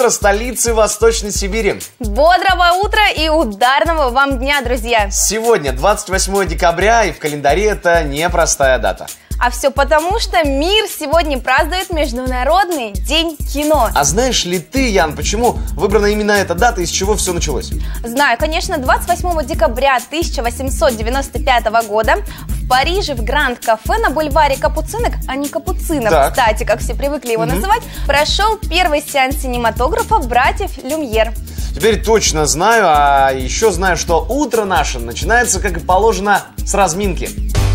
утро столицы Восточной Сибири. Бодрого утра и ударного вам дня, друзья. Сегодня 28 декабря, и в календаре это непростая дата. А все потому, что мир сегодня празднует Международный день кино. А знаешь ли ты, Ян, почему выбрана именно эта дата и с чего все началось? Знаю, конечно, 28 декабря 1895 года в Париже в Гранд-кафе на бульваре Капуцинок, а не Капуцинов, кстати, как все привыкли его называть, прошел первый сеанс синематографа братьев Люмьер. Теперь точно знаю, а еще знаю, что утро наше начинается, как и положено, с разминки.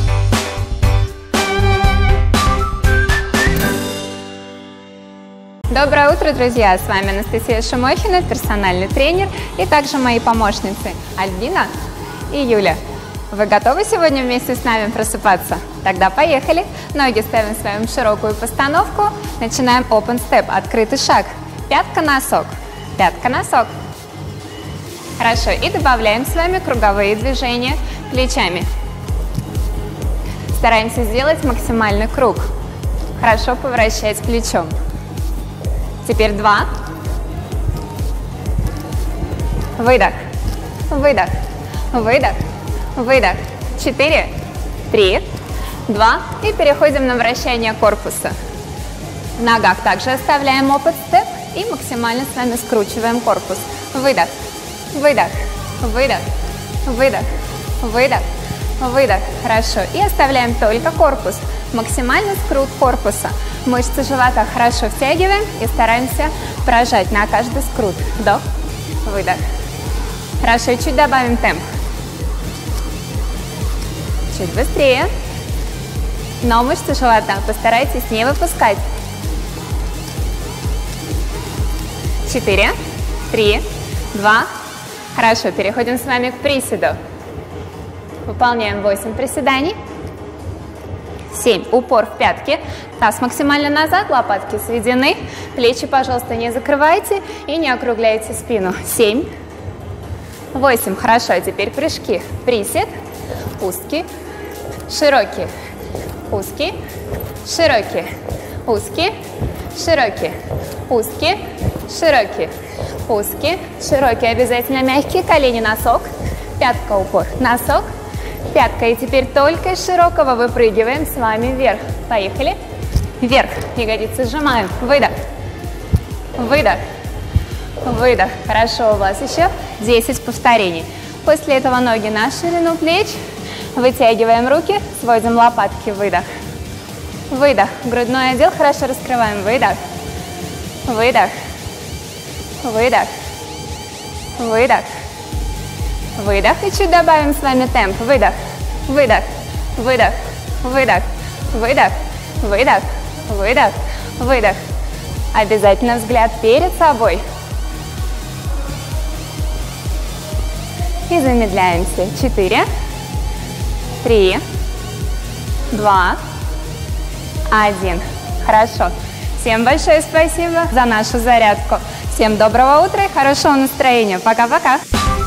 Доброе утро, друзья! С вами Анастасия Шумохина, персональный тренер, и также мои помощницы Альбина и Юля. Вы готовы сегодня вместе с нами просыпаться? Тогда поехали! Ноги ставим с вами в широкую постановку. Начинаем open step, открытый шаг. Пятка-носок, пятка-носок. Хорошо, и добавляем с вами круговые движения плечами. Стараемся сделать максимальный круг. Хорошо поворачивать плечом. Теперь 2. Выдох, выдох, выдох, выдох. 4, 3, 2. И переходим на вращение корпуса. В ногах также оставляем open step и максимально с вами скручиваем корпус. Выдох, выдох, выдох, выдох, выдох, выдох. Хорошо. И оставляем только корпус. Максимальный скрут корпуса. Мышцы живота хорошо втягиваем и стараемся прожать на каждый скрут. Вдох, выдох. Хорошо, и чуть добавим темп. Чуть быстрее. Но мышцы живота постарайтесь не выпускать. 4, 3, 2. Хорошо, переходим с вами к приседу. Выполняем 8 приседаний. 7. Упор в пятки. Таз максимально назад, лопатки сведены. Плечи, пожалуйста, не закрывайте и не округляйте спину. 7. 8. Хорошо, а теперь прыжки. Присед. Узкий. Широкий. Узкий. Широкий. Узкий. Широкий. Узкий. Широкий. Узкий. Широкий. Обязательно мягкие. Колени, носок. Пятка, упор. Носок. Пятка. И теперь только из широкого выпрыгиваем с вами вверх. Поехали. Вверх. Ягодицы сжимаем. Выдох. Выдох. Выдох. Хорошо. У вас еще 10 повторений. После этого ноги на ширину плеч. Вытягиваем руки. Сводим лопатки. Выдох. Выдох. Грудной отдел хорошо раскрываем. Выдох. Выдох. Выдох. Выдох. Выдох. И чуть добавим с вами темп. Выдох. Выдох. Выдох. Выдох. Выдох. Выдох. Выдох. Выдох. Обязательно взгляд перед собой. И замедляемся. 4, 3, 2, 1. Хорошо. Всем большое спасибо за нашу зарядку. Всем доброго утра и хорошего настроения. Пока-пока.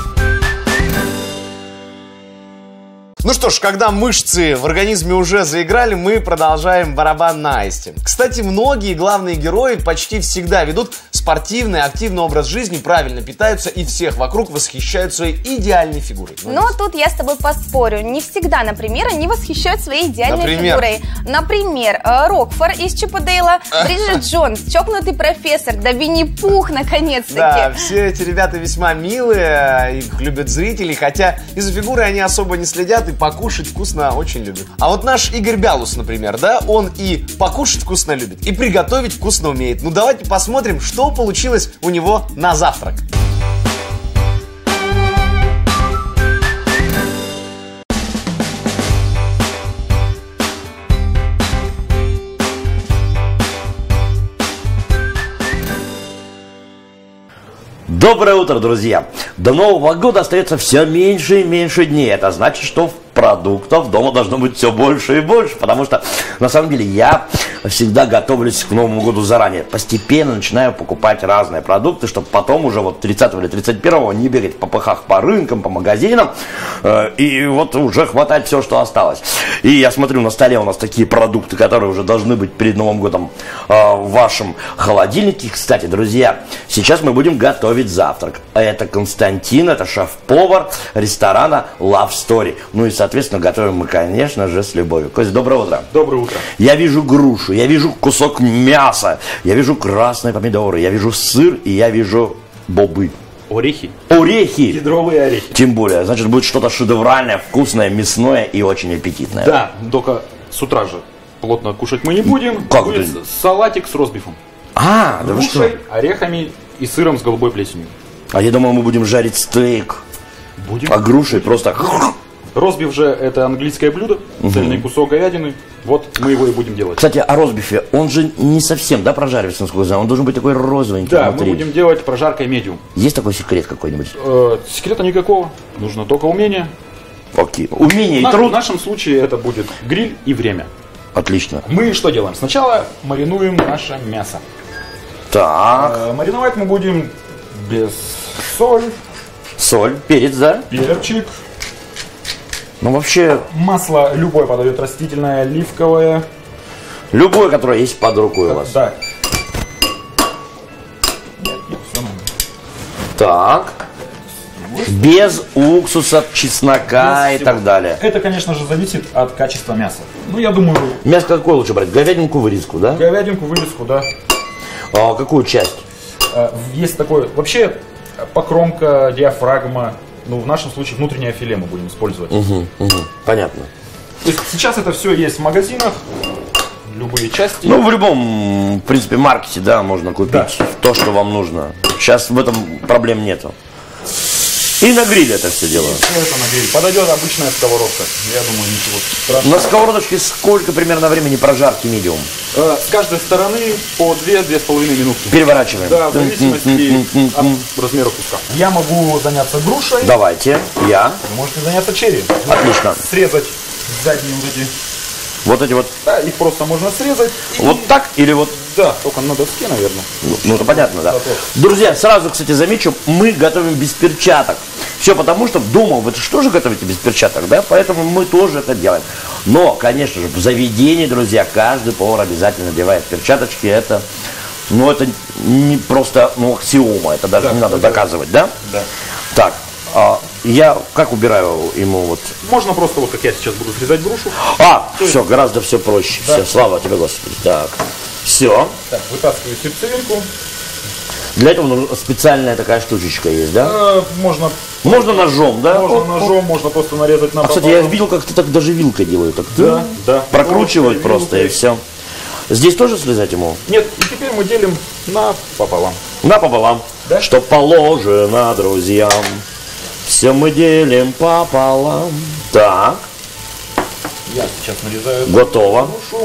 Ну что ж, когда мышцы в организме уже заиграли, мы продолжаем барабан на аисте. Кстати, многие главные герои почти всегда ведут спортивный, активный образ жизни, правильно питаются и всех вокруг восхищают своей идеальной фигурой. Но тут я с тобой поспорю. Не всегда, например, они восхищают своей идеальной фигурой. Например, Рокфор из Чип и Дейла, Бриджит Джонс, чокнутый профессор, да Винни-Пух, наконец-таки. Да, все эти ребята весьма милые, их любят зрители, хотя из-за фигуры они особо не следят и покушать вкусно очень любят. А вот наш Игорь Бялус, например, да, он и покушать вкусно любит, и приготовить вкусно умеет. Ну давайте посмотрим, что получилось у него на завтрак. Доброе утро, друзья! До Нового года остается все меньше и меньше дней. Это значит, что в продуктов дома должно быть все больше и больше, потому что, на самом деле, я всегда готовлюсь к Новому году заранее. Постепенно начинаю покупать разные продукты, чтобы потом уже вот 30 или 31 не бегать по пыхах по рынкам, по магазинам, и вот уже хватать все, что осталось. И я смотрю, на столе у нас такие продукты, которые уже должны быть перед Новым годом в вашем холодильнике. Кстати, друзья, сейчас мы будем готовить завтрак. Это Константин, это шеф-повар ресторана Love Story. Ну и, соответственно, готовим мы, конечно же, с любовью. Костя, доброе утро. Доброе утро. Я вижу грушу, я вижу кусок мяса, я вижу красные помидоры, я вижу сыр и я вижу бобы. Орехи. Орехи. Кедровые орехи. Тем более, значит, будет что-то шедевральное, вкусное, мясное и очень аппетитное. Да, только с утра же плотно кушать мы не будем. Как будет это? салатик с ростбифом. Да вы что? Грушей, орехами и сыром с голубой плесенью. А я думал, мы будем жарить стейк. Будем. А грушей просто... Ростбиф же это английское блюдо, цельный кусок говядины. Вот мы его и будем делать. Кстати, о ростбифе, он же не совсем, да, прожаривается, насколько я знаю? Он должен быть такой розовенький Да, внутри. мы будем делать прожаркой медиум. Есть такой секрет какой-нибудь? Секрета никакого. Нужно только умение. Окей. Умение и В труд. нашем случае это будет гриль и время. Отлично. Мы что делаем? Сначала маринуем наше мясо. Так, Мариновать мы будем без соль, соль, перец, да? перчик. Ну, вообще, Масло любое подойдет, растительное, оливковое. любое, которое есть под рукой у вас. Да. Нет, все нормально. Так. Без уксуса, чеснока Без и всего. так далее. Это, конечно же, зависит от качества мяса. Ну, я думаю, Мясо какое лучше брать? Говядинку, вырезку, да? говядинку, вырезку, да. А какую часть? Есть такое, вообще, покромка, диафрагма. Ну, в нашем случае внутреннее филе мы будем использовать. Понятно. То есть сейчас это все есть в магазинах, любые части. Ну, в любом, в принципе, маркете, да, можно купить Да. то, что вам нужно. Сейчас в этом проблем нету. И на гриле это все дело. Все это на гриль. Подойдет обычная сковородка. Я думаю, ничего страшного. На сковородочке сколько примерно времени прожарки медиум? С каждой стороны по 2-2,5 минутки. Переворачиваем. Да, в зависимости от размера куска. Я могу заняться грушей. Давайте, я. Вы можете заняться черри. Отлично. Срезать задние вот эти. Вот эти вот, Да, их просто можно срезать. И- вот так или вот... Да, только на доске, наверное. Ну, это понятно, да. Друзья, сразу, кстати, замечу, мы готовим без перчаток. Все потому, что дома вы что же готовите без перчаток, да? Поэтому мы тоже это делаем. Но, конечно же, в заведении, друзья, каждый повар обязательно надевает перчаточки. Это, ну, это не просто, ну, аксиома. Это даже Да, не надо да. доказывать, да? Да. Так, я как убираю ему вот... Можно просто вот как я сейчас буду срезать грушу. Все, гораздо все проще. Да. Все, слава тебе, Господи. Так, все. Так, вытаскиваю сердцевинку. Для этого нужна специальная такая штучечка есть, да? Можно Можно ножом, да? ножом, можно просто нарезать на Кстати, я видел, как ты так даже вилкой делают. Так Да, да. прокручивают просто и Вилкой. все. Здесь тоже слезать ему? Нет, и теперь мы делим пополам. Напополам. Да? Что положено друзьям. Все мы делим пополам. Так, Я сейчас нарезаю готово. грушу.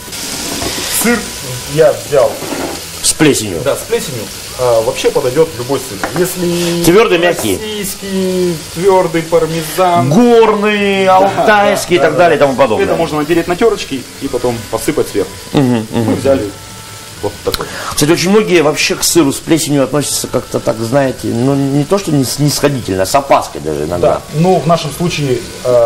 Сыр я взял, С плесенью. да, с плесенью. Вообще подойдет любой сыр. Если Твердый, мягкий. российский, твердый пармезан. Горный, алтайский и так далее и тому подобное. Это можно натереть на терочки и потом посыпать сверху. Мы взяли вот такой. Кстати, очень многие вообще к сыру с плесенью относятся как-то так, знаете, ну не то, что не снисходительно, а с опаской даже иногда. Да, но в нашем случае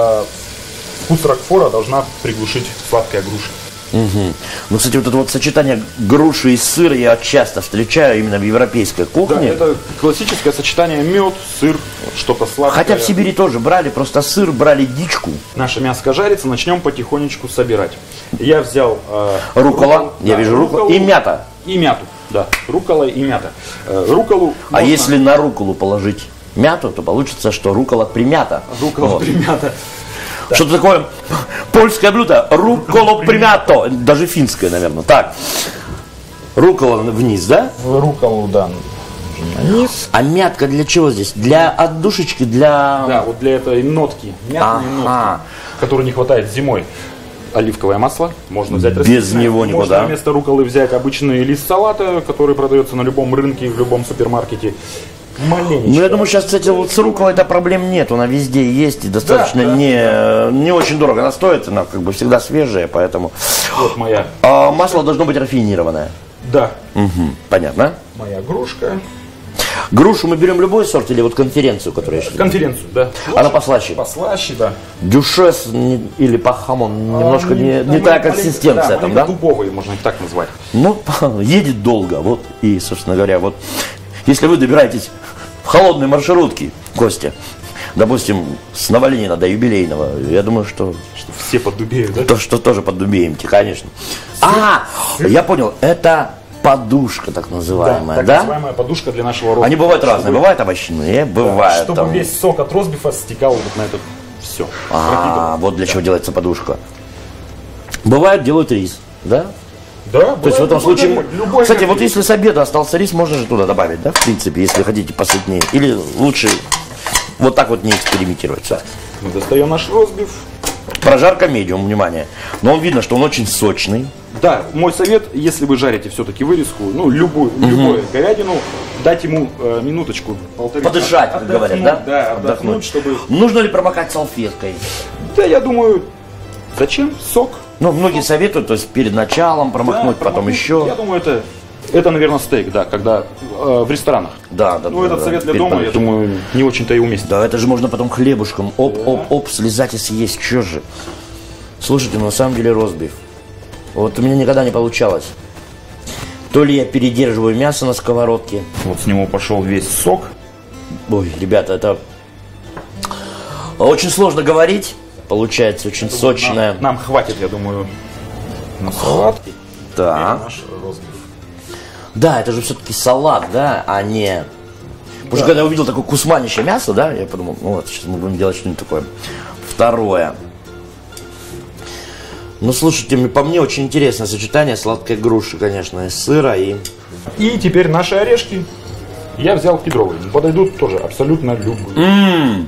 вкус рокфора должна приглушить сладкая груша. Ну, кстати, вот это вот сочетание груши и сыра я часто встречаю именно в европейской Да, кухне. это классическое сочетание мед, сыр, что-то сладкое. Хотя в Сибири тоже брали просто сыр, брали дичку. Наше мясо жарится, начнем потихонечку собирать. Я взял Рукола, я вижу руколу, и мята. И мяту, да, рукола и мята. Руколу А можно- если на руколу положить мяту, то получится, что рукола примята. Рукола Вот. примята. Что-то такое польское блюдо. Руколо примято. Даже финское, наверное. Так. Рукола вниз, да? Руколу, да, низ. А мятка для чего здесь? Для отдушечки, для... Да, вот для этой нотки, мятной Ага. нотки, которой не хватает зимой. Оливковое масло, можно взять Без растительное. него никуда. Можно вместо руколы взять обычный лист салата, который продается на любом рынке, в любом супермаркете. Маленечко. Ну, я думаю, сейчас, кстати, вот с рукколой-то проблем нет. Она везде есть и достаточно не очень дорого. Она стоит, она как бы всегда свежая, поэтому... Вот моя. А масло должно быть рафинированное. Да. Угу, понятно. Моя грушка. Грушу мы берем любой сорт или вот конференцию, которая еще? Конференцию, да. Она послаще? Послаще, да. Дюшес или пахамон немножко не та консистенция там, да? Дубовые, можно их так назвать. Ну, едет долго, вот, и, собственно говоря, вот, если вы добираетесь в холодные маршрутки, Костя, допустим, с Новоленина до Юбилейного, я думаю, что все поддубеют, да? То, что тоже поддубеемте, конечно. Я понял, это подушка так называемая, так называемая подушка для нашего роста. Они бывают разные, бывают овощные, бывают чтобы там... весь сок от ростбифа стекал вот на это все. Вот для чего делается подушка. Бывает, делают рис, да? Да, то есть в этом случае... Кстати, вот если с обеда остался рис, можно же туда добавить, да, в принципе, если хотите посытнее. Или лучше вот так вот не экспериментировать. Мы достаем наш ростбиф. Прожарка медиум, внимание. Но он видно, что он очень сочный. Да, мой совет, если вы жарите все-таки вырезку, ну, любую говядину, дать ему минуточку, полторы. Подышать, как говорят, да? Да, отдохнуть, чтобы... Нужно ли промокать салфеткой? Да, я думаю, зачем? Сок. Ну, многие советуют, то есть перед началом промокнуть, потом еще. Я думаю, это, наверное, стейк, да, когда в ресторанах. Да. Ну, этот совет для дома, я думаю, не очень-то и уместен. Да, это же можно потом хлебушком, оп, слезать и съесть, что же. Слушайте, на самом деле ростбиф. Вот у меня никогда не получалось. То ли я передерживаю мясо на сковородке. Вот с него пошел весь сок. Ой, ребята, это очень сложно говорить. Получается очень сочное. Нам хватит, я думаю, на салатки. Да. Да, это же все-таки салат, да, а не... Потому что когда я увидел такое кусманище мясо, да, я подумал, ну вот, сейчас мы будем делать что-нибудь такое. Второе. Ну, слушайте, по мне очень интересное сочетание сладкой груши, конечно, из сыра и... И теперь наши орешки. Я взял кедровые. Подойдут тоже абсолютно любые.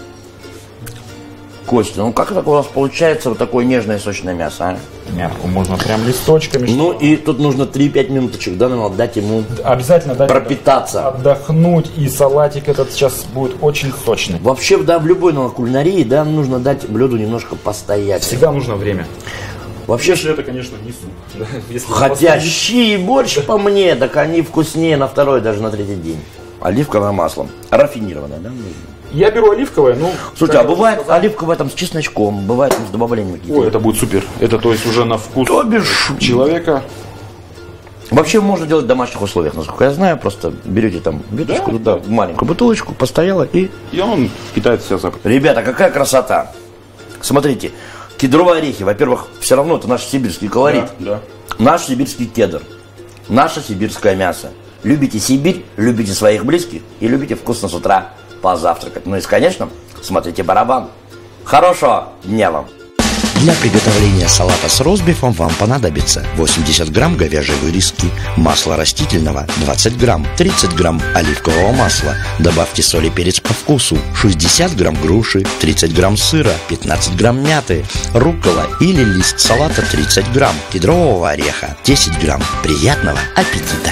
Костя, ну как так у вас получается вот такое нежное сочное мясо, а? Мягко, можно прям листочками. Ну и тут нужно 3-5 минуточек, да, надо дать ему обязательно дать пропитаться. Отдохнуть, и салатик этот сейчас будет очень сочный. Вообще, да, в любой кулинарии, да, нужно дать блюду немножко постоять. Всегда нужно время. Вообще, если это, конечно, не суп. Да, хотя щи и борщ по мне, так они вкуснее на второй, даже на третий день. Оливковое масло. Рафинированное, да? Я беру оливковое, ну... Слушайте, а бывает оливковое там с чесночком, бывает там с добавлением каких-то. Ой, это будет супер. Это, то есть, уже на вкус человека. Вообще можно делать в домашних условиях, насколько я знаю. Просто берете там веточку, да, маленькую бутылочку, постояла и... И он питает себя запах. Ребята, какая красота! Смотрите, кедровые орехи, во-первых, все равно это наш сибирский колорит. Да. Наш сибирский кедр. Наше сибирское мясо. Любите Сибирь, любите своих близких и любите вкусно с утра позавтракать. Ну и, конечно, смотрите барабан. Хорошего дня вам! Для приготовления салата с ростбифом вам понадобится 80 грамм говяжьей вырезки, масло растительного 20 грамм, 30 грамм оливкового масла, добавьте соль и перец по вкусу, 60 грамм груши, 30 грамм сыра, 15 грамм мяты, руккола или лист салата 30 грамм, кедрового ореха 10 грамм. Приятного аппетита!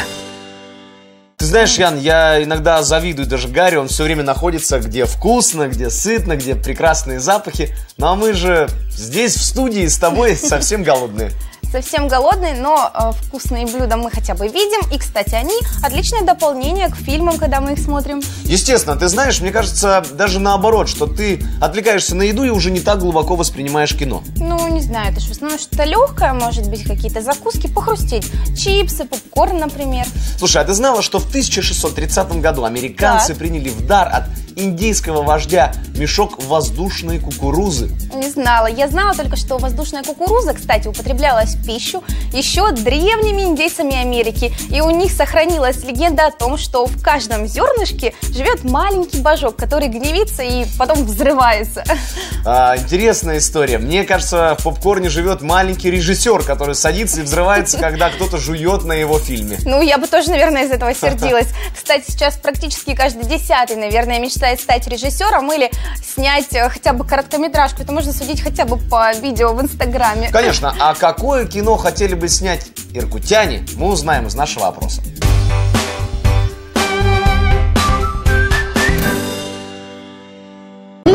Ты знаешь, Ян, я иногда завидую даже Гарри, он все время находится где вкусно, где сытно, где прекрасные запахи. Ну а мы же здесь в студии с тобой совсем голодные. Совсем голодные, но вкусные блюда мы хотя бы видим. И, кстати, они отличное дополнение к фильмам, когда мы их смотрим. Естественно, ты знаешь, мне кажется, даже наоборот, что ты отвлекаешься на еду и уже не так глубоко воспринимаешь кино. Ну, не знаю, это же в основном что-то легкое, может быть, какие-то закуски, похрустеть. Чипсы, попкорн, например. Слушай, а ты знала, что в 1630 году американцы приняли в дар от индейского вождя мешок воздушной кукурузы? Не знала. Я знала только, что воздушная кукуруза, кстати, употреблялась в пищу еще древними индейцами Америки. И у них сохранилась легенда о том, что в каждом зернышке живет маленький божок, который гневится и потом взрывается. Интересная история. Мне кажется, в попкорне живет маленький режиссер, который садится и взрывается, когда кто-то жует на его фильме. Ну, я бы тоже, наверное, из этого сердилась. Кстати, сейчас практически каждый 10-й, наверное, мечтает стать режиссером или снять хотя бы короткометражку. Это можно судить хотя бы по видео в Инстаграме. Конечно. А какое кино хотели бы снять иркутяне, мы узнаем из нашего опроса.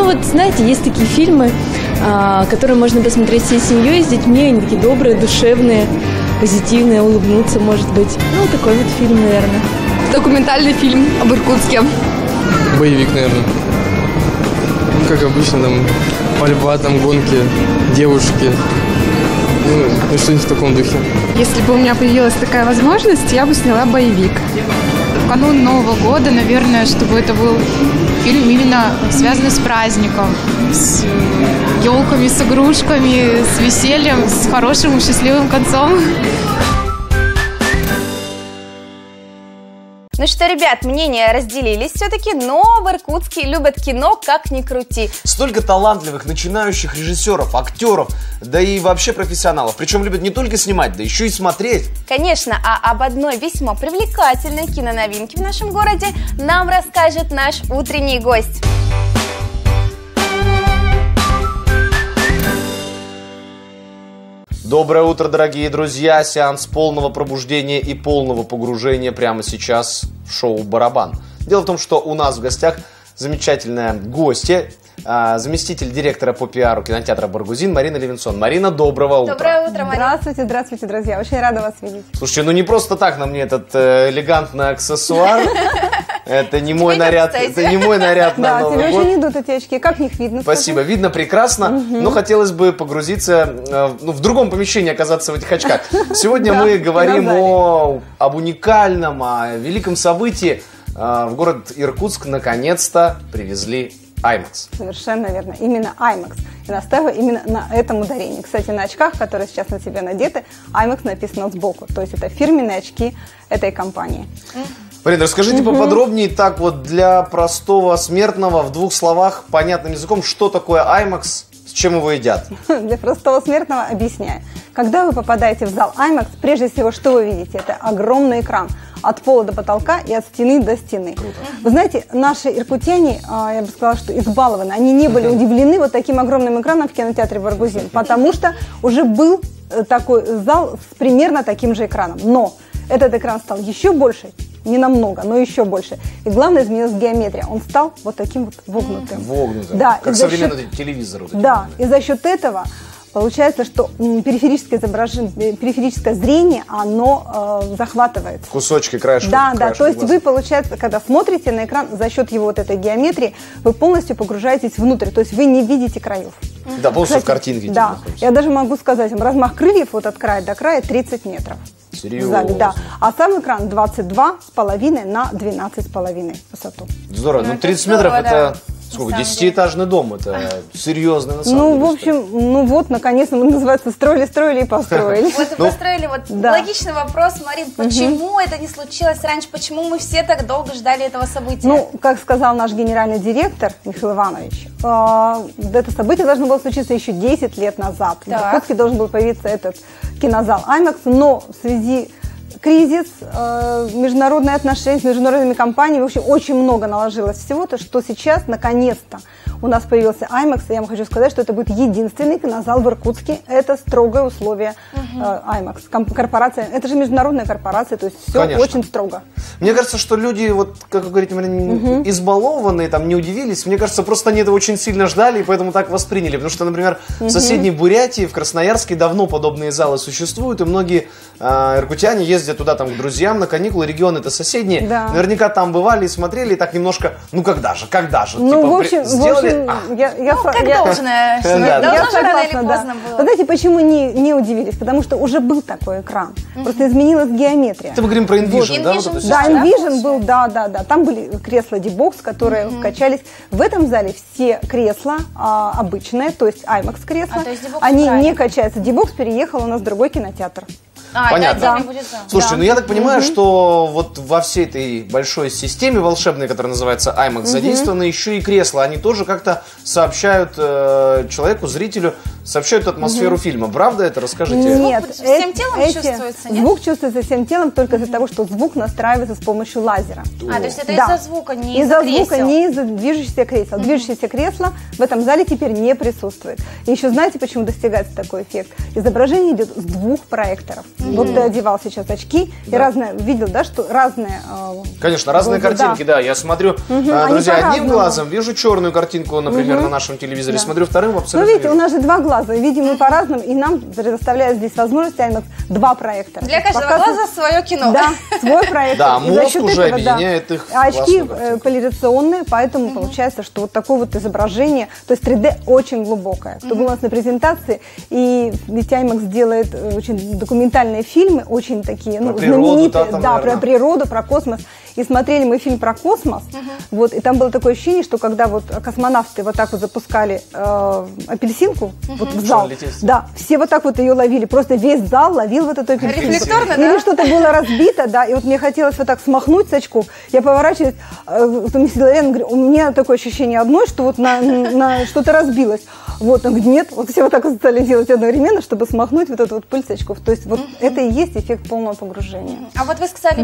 вот, знаете, есть такие фильмы, которые можно посмотреть всей семьей, с детьми. Они такие добрые, душевные, позитивные, улыбнуться, может быть. Ну, такой вот фильм, наверное. Документальный фильм об Иркутске. Боевик, наверное. Ну, как обычно, там, пальба, там, гонки, девушки. Ну, что-нибудь в таком духе. Если бы у меня появилась такая возможность, я бы сняла боевик. В канун Нового года, наверное, чтобы это был фильм именно связанный с праздником, с елками, с игрушками, с весельем, с хорошим и счастливым концом. Ну что, ребят, мнения разделились все-таки, но в Иркутске любят кино как ни крути. Столько талантливых начинающих режиссеров, актеров, да и вообще профессионалов. Причем любят не только снимать, да еще и смотреть. Конечно, а об одной весьма привлекательной киноновинке в нашем городе нам расскажет наш утренний гость. Доброе утро, дорогие друзья! Сеанс полного пробуждения и полного погружения прямо сейчас в шоу «Барабан». Дело в том, что у нас в гостях замечательная гостья, заместитель директора по пиару кинотеатра «Баргузин» Марина Левинсон. Марина, доброго утра! Доброе утро, Марина! Здравствуйте, здравствуйте, друзья! Очень рада вас видеть. Слушайте, ну не просто так на мне этот элегантный аксессуар. Это не мой наряд, это не мой наряд на Новый год. Да, тебе очень идут эти очки, как в них видно? Спасибо, видно прекрасно, но хотелось бы погрузиться, в другом помещении оказаться в этих очках. Сегодня мы говорим об уникальном, о великом событии. В город Иркутск наконец-то привезли IMAX. Совершенно верно, именно IMAX. И настаиваю именно на этом ударении. Кстати, на очках, которые сейчас на тебе надеты, IMAX написано сбоку. То есть это фирменные очки этой компании. Марина, расскажите поподробнее, так вот для простого смертного, в двух словах, понятным языком, что такое IMAX, с чем его едят? Для простого смертного объясняю. Когда вы попадаете в зал IMAX, прежде всего, что вы видите? Это огромный экран от пола до потолка и от стены до стены. Круто. Вы знаете, наши иркутяне, я бы сказала, что избалованы, они не были удивлены вот таким огромным экраном в кинотеатре «Баргузин», потому что уже был такой зал с примерно таким же экраном. Но этот экран стал еще больше, не намного, но еще больше. И главное, изменилась геометрия. Он стал вот таким вот вогнутым. Вогнутым, да, как современный телевизор. Вот да, и за счет этого получается, что периферическое зрение, оно захватывается. Кусочки, краешки. Да, да, то есть вы, получается, когда смотрите на экран, за счет его вот этой геометрии, вы полностью погружаетесь внутрь, то есть вы не видите краев. Да, полностью в картинке. Да, я даже могу сказать вам, размах крыльев вот от края до края 30 метров. Серьезно? В зале, да. А сам экран 22,5 на 12,5 высоту. Здорово, ну 30 метров это... Сколько? 10-этажный дом, это серьезно на самом деле. Ну, в общем, ну вот, наконец-то, называется, строили и построили. Вот и построили, вот логичный вопрос, Марин, почему это не случилось раньше, почему мы все так долго ждали этого события? Ну, как сказал наш генеральный директор Михаил Иванович, это событие должно было случиться еще 10 лет назад. В Иркутске должен был появиться этот кинозал IMAX, но в связи кризис, международные отношения с международными компаниями, в общем, очень много наложилось всего-то, что сейчас, наконец-то, у нас появился IMAX, и я вам хочу сказать, что это будет единственный кинозал в Иркутске, это строгое условие IMAX, корпорация, это же международная корпорация, то есть все очень строго. Мне кажется, что люди, вот, как вы говорите, избалованные, там, не удивились, мне кажется, просто они этого очень сильно ждали, и поэтому так восприняли, потому что, например, в соседней Бурятии, в Красноярске давно подобные залы существуют, и многие иркутяне ездят туда там к друзьям на каникулы, регионы-то соседние, наверняка там бывали и смотрели, и так немножко, ну когда же, ну, типа, в общем, сделали... как должное, должно же рано или поздно было. Вы знаете, почему не удивились? Потому что уже был такой экран, просто изменилась геометрия. Это мы говорим про InVision, да? Да, InVision был, да, там были кресла D-Box, которые качались. В этом зале все кресла обычные, то есть IMAX кресла, они не качаются. D-Box переехал у нас в другой кинотеатр. Понятно. Слушайте, ну я так понимаю, что вот во всей этой большой системе волшебной, которая называется IMAX, задействованы еще и кресла. Они тоже как-то сообщают человеку, зрителю, сообщают атмосферу фильма. Правда это? Расскажите. Нет, всем телом чувствуется, нет? Звук чувствуется всем телом только из-за того, что звук настраивается с помощью лазера. То есть это из-за звука, не из-за кресел? Из-за звука, не из-за движущихся кресел. Движущиеся кресла в этом зале теперь не присутствует. И еще знаете, почему достигается такой эффект? Изображение идет с двух проекторов. Вот ты одевал сейчас очки, и разное, видел, да, что разные... Конечно, разные картинки, да. Я смотрю, друзья, одним глазом вижу черную картинку, например, на нашем телевизоре, смотрю вторым абсолютно. Ну, видите, у нас же два глаза, и видим мы по-разному, и нам предоставляют здесь возможность IMAX два проектора. Для каждого глаза свое кино. Да, свой проектор. Да, мозг уже объединяет их. Очки поляризационные, поэтому получается, что вот такое вот изображение, то есть 3D очень глубокое. Кто был у нас на презентации, и ведь IMAX делает очень документальные фильмы, очень такие, ну, знаменитые, да, про природу, про космос. И смотрели мы фильм про космос, вот, и там было такое ощущение, что когда вот космонавты вот так вот запускали апельсинку вот в зал, да, все вот так вот ее ловили, просто весь зал ловил вот эту апельсинку. Рефлекторно, да? Или что-то было разбито, да, и вот мне хотелось вот так смахнуть с очков, я поворачиваюсь, мне сидела рядом, говорю, у меня такое ощущение одной, что вот на что-то разбилось. Вот, он говорит, нет, вот все вот так вот стали делать одновременно, чтобы смахнуть вот эту вот пыль с очков. То есть вот это и есть эффект полного погружения. А вот вы сказали,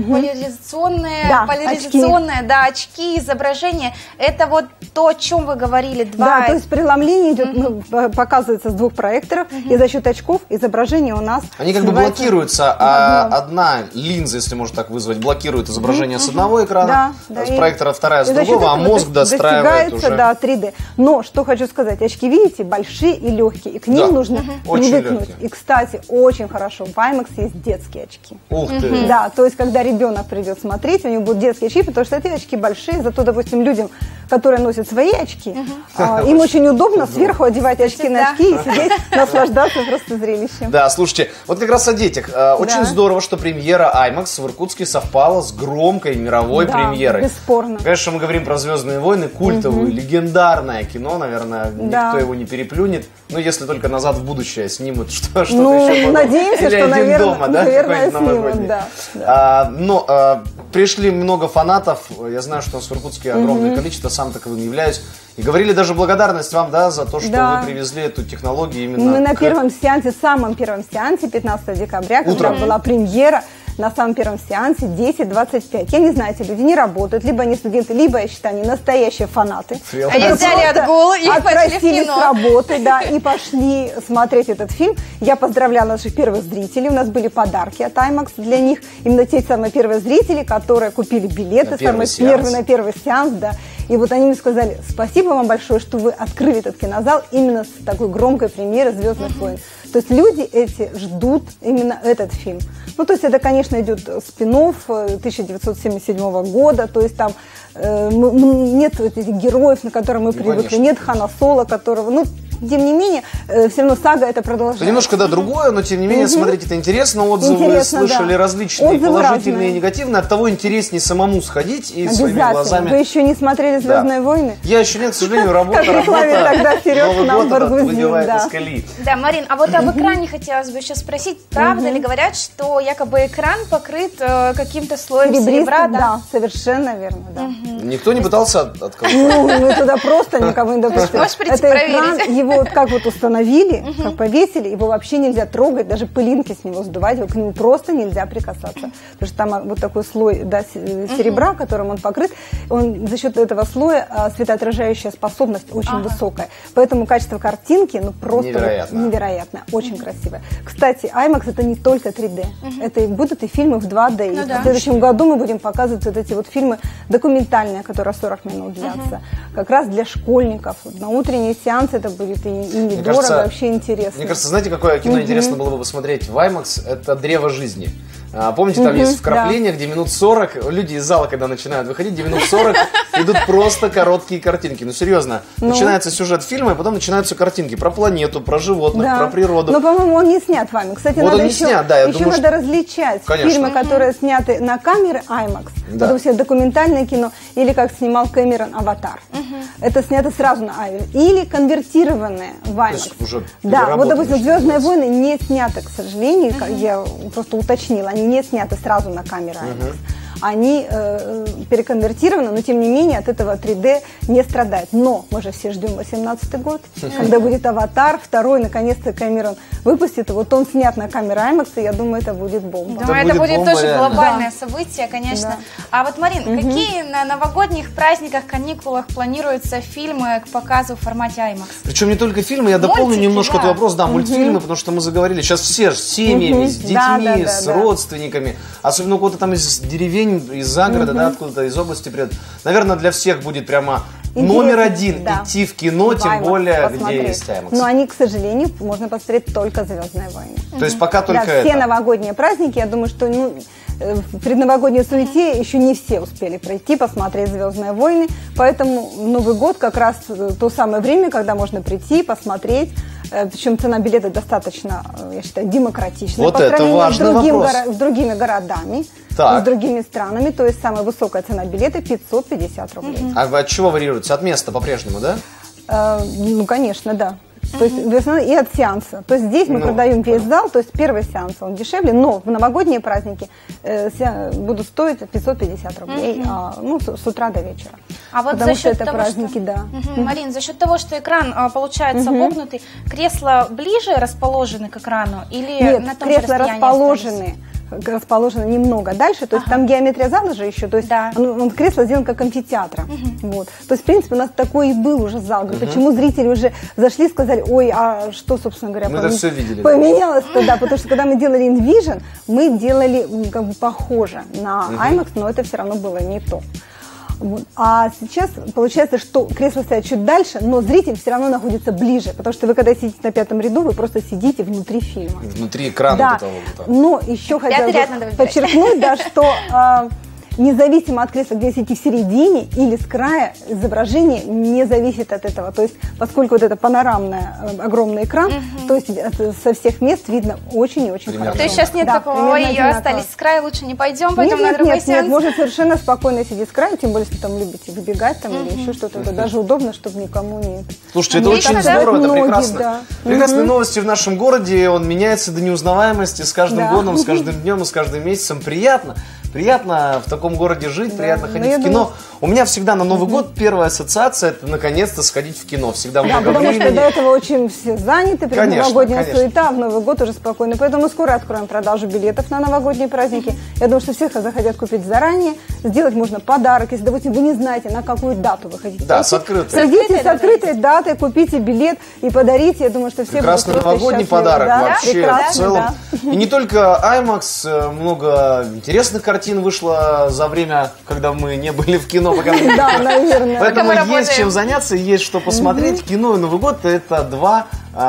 поляризационные, очки, изображение. Это вот то, о чем вы говорили. Да, то есть преломление идет, показывается с двух проекторов, и за счет очков изображение у нас... Они как бы блокируются, а одна линза, если можно так вызвать, блокирует изображение с одного экрана, с проектора вторая с другого, а мозг достраивает уже. Да, 3D. Но, что хочу сказать, очки, видите, большие и легкие, и к ним нужно привыкнуть. И, кстати, очень хорошо, в IMAX есть детские очки. Ух ты! Да, то есть, когда ребенок придет смотреть, у него будут детские очки, потому что эти очки большие, зато, допустим, людям, которые носят свои очки, им очень удобно сверху одевать очки на очки и сидеть, наслаждаться просто зрелищем. Да, слушайте, вот как раз о детях. Очень здорово, что премьера IMAX в Иркутске совпала с громкой мировой премьерой. Бесспорно. Конечно, мы говорим про «Звездные войны», культовое, легендарное кино, наверное, никто его не переплюнет. Ну, если только «Назад в будущее» снимут что-то еще. Надеемся, что, наверное, снимут, да. Но пришли много фанатов, я знаю, что у нас в Иркутске огромное количество, сам таковым являюсь. И говорили даже благодарность вам, да, за то, что вы привезли эту технологию именно. Мы на первом сеансе, самом первом сеансе, 15 декабря, когда была премьера, на самом первом сеансе 10:25. Я не знаю, эти люди не работают, либо они студенты, либо, я считаю, они настоящие фанаты. Они взяли отгул и пошли в кино. С работы, да, и пошли смотреть этот фильм. Я поздравляла наших первых зрителей, у нас были подарки от IMAX для них. Именно те самые первые зрители, которые купили билеты, самые первые на первый сеанс, да. И вот они мне сказали, спасибо вам большое, что вы открыли этот кинозал именно с такой громкой премьеры «Звездных войн». То есть люди эти ждут именно этот фильм. Ну, то есть это, конечно, идет спин-офф 1977 года, то есть там нет этих героев, на которые мы привыкли, нет Хана Соло, которого, ну, тем не менее, все равно сага это продолжается. Немножко, да, другое, но тем не менее, смотрите, это интересно. Отзывы слышали различные, отзывы положительные разные. И негативные. Оттого интереснее самому сходить и своими глазами. Вы еще не смотрели «Звездные войны»? Я еще нет, к сожалению, работа. Тогда вперед к нам выбивает из колеи. Да, Марин, а вот об экране хотелось бы еще спросить. Правда ли говорят, что якобы экран покрыт каким-то слоем серебра? Да, совершенно верно, да. Никто не пытался открыть? Ну, мы туда просто никого не допустили. Можешь прийти проверить? Его вот как вот установили, как повесили, его вообще нельзя трогать, даже пылинки с него сдувать, к нему просто нельзя прикасаться. Потому что там вот такой слой, да, серебра, которым он покрыт, он за счет этого слоя светоотражающая способность очень высокая. Поэтому качество картинки, ну, просто невероятное, очень красивое. Кстати, IMAX это не только 3D, это и будут и фильмы в 2D. И в следующем году мы будем показывать вот эти вот фильмы документальные, которые 40 минут длятся, как раз для школьников. На утренний сеанс это будет и недорого, вообще интересно. Мне кажется, знаете, какое кино интересно было бы посмотреть в IMAX? Это «Древо жизни». Помните, там есть вкрапления, где минут 40, люди из зала, когда начинают выходить, где минут 40 идут просто короткие картинки. Ну, серьезно, начинается сюжет фильма, и потом начинаются картинки про планету, про животных, про природу. Но, по-моему, он не снят вами. Кстати, вот надо еще надо различать фильмы, которые сняты на камеры IMAX, допустим, документальное кино, или как снимал Кэмерон «Аватар». Это снято сразу на IMAX. Или конвертированное в IMAX. Да, вот, допустим, «Звездные войны» не сняты, к сожалению, я просто уточнила, они не сняты сразу на камеру IMAX. они переконвертированы, но тем не менее от этого 3D не страдает. Но мы же все ждем 2018 год, когда будет «Аватар», второй, наконец-то Кэмерон выпустит, вот он снят на камеру IMAX, и я думаю, это будет бомба. Думаю, это будет тоже глобальное событие, конечно. Да. А вот, Марин, какие на новогодних праздниках, каникулах планируются фильмы к показу в формате IMAX? Причем не только фильмы, я дополню немножко этот вопрос, да, мультфильмы, потому что мы заговорили, сейчас все с семьями, с детьми, с родственниками, особенно у кого-то там из деревень, из загорода, да, откуда-то из области придет. Наверное, для всех будет прямо номер один идти в кино, тем более, где есть IMAX. Но они, к сожалению, можно посмотреть только «Звездные войны». То есть пока только это. Все новогодние праздники, я думаю, что в предновогодней суете еще не все успели пройти, посмотреть «Звездные войны», поэтому Новый год как раз то самое время, когда можно прийти, посмотреть. Причем цена билета достаточно, я считаю, демократичная. Вот это важный вопрос. С другими городами, с другими странами. То есть самая высокая цена билета 550 рублей. А от чего варьируется? От места по-прежнему, да? Ну, конечно, да. То есть и от сеанса. То есть здесь мы продаем весь зал, то есть первый сеанс он дешевле, но в новогодние праздники будут стоить 550 рублей, с утра до вечера. А вот потому за счет что это того, праздники, да. Марин, за счет того, что экран получается вогнутый, кресла ближе расположены к экрану или нет, на том же кресла расположены немного дальше, то есть там геометрия зала же еще, то есть он кресло сделано как амфитеатра. Вот. То есть, в принципе, у нас такой и был уже зал. Почему зрители уже зашли и сказали, ой, а что, собственно говоря, мы это все видели, поменялось-то, да, потому что когда мы делали InVision, мы делали как бы похоже на IMAX, но это все равно было не то. Вот. А сейчас получается, что кресла стоят чуть дальше, но зритель все равно находится ближе, потому что вы, когда сидите на 5-м ряду, вы просто сидите внутри фильма. Внутри экрана. Да, но еще хотела бы подчеркнуть, да, что независимо от кресла, где сидите в середине или с края, изображение не зависит от этого. То есть, поскольку вот это панорамный огромный экран, то есть со всех мест видно очень и очень хорошо. То есть сейчас нет такого, ой, остались с края, лучше не пойдем, пойдем на другой сеанс? Нет, можно совершенно спокойно сидеть с края, тем более, если там любите выбегать там, или еще что-то. Это даже удобно, чтобы никому не... Слушайте, это очень здорово, это прекрасно. Да. Прекрасные новости в нашем городе, он меняется до неузнаваемости с каждым годом, с каждым днем и с каждым месяцем. Приятно. Приятно в таком городе жить, приятно ходить в кино. У меня всегда на Новый год первая ассоциация — это наконец-то сходить в кино. Всегда много потому времени. что до этого очень все заняты, предновогодняя суета, в Новый год уже спокойно. Поэтому скоро откроем продажу билетов на новогодние праздники. Я думаю, что все захотят купить заранее. Сделать можно подарок, если, допустим, вы не знаете, на какую дату вы хотите. Да, с открытой. Садитесь с открытой датой, купите билет и подарите. Я думаю, что все будут просто счастливы. Прекрасный новогодний подарок вообще в целом. И не только IMAX, много интересных картин вышло за время, когда мы не были в кино. Да, наверное. Поэтому есть чем заняться, есть что посмотреть. Кино и Новый год — это два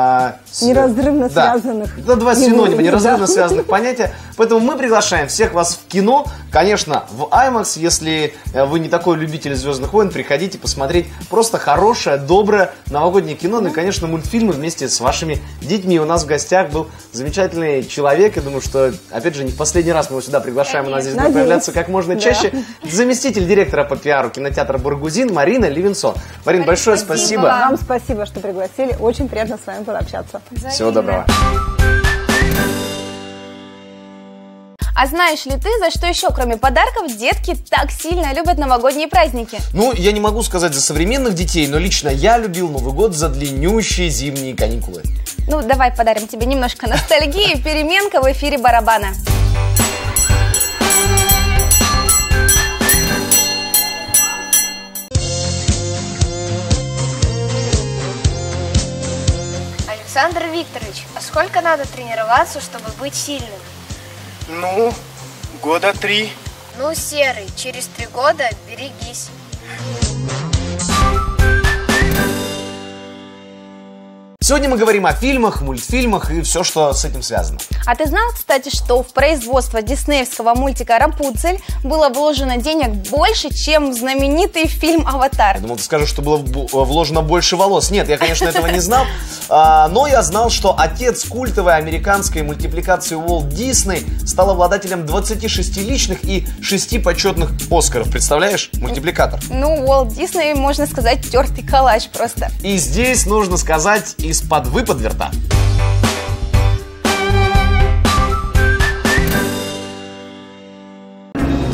неразрывно связанных. Это два синонима, неразрывно связанных понятия. Поэтому мы приглашаем всех вас в кино. Конечно, в IMAX, если вы не такой любитель «Звездных войн», приходите посмотреть просто хорошее, доброе новогоднее кино. Ну и, конечно, мультфильмы вместе с вашими детьми. У нас в гостях был замечательный человек. Я думаю, что, опять же, не в последний раз мы его сюда приглашаем. У нас здесь будет появляться как можно чаще. Заместитель директора по пиару кинотеатра «Баргузин» Марина Левинсон. Марин, большое спасибо. Вам спасибо, что пригласили. Очень приятно с вами пообщаться. Всего доброго. А знаешь ли ты, за что еще, кроме подарков, детки так сильно любят новогодние праздники? Ну, я не могу сказать за современных детей, но лично я любил Новый год за длиннющие зимние каникулы. Ну, давай подарим тебе немножко ностальгии. Переменка в эфире барабана. Александр Викторович, а сколько надо тренироваться, чтобы быть сильным? Ну, 3 года. Ну, Серый, через 3 года берегись. Сегодня мы говорим о фильмах, мультфильмах и все, что с этим связано. А ты знал, кстати, что в производство диснеевского мультика «Рапунцель» было вложено денег больше, чем в знаменитый фильм «Аватар»? Я думал, ты скажешь, что было вложено больше волос. Нет, я, конечно, этого не знал. Но я знал, что отец культовой американской мультипликации Уолт Дисней стал обладателем 26 личных и 6 почетных Оскаров. Представляешь? Мультипликатор. Ну, Уолт Дисней, можно сказать, тертый калач просто. И здесь нужно сказать из-под выподверта.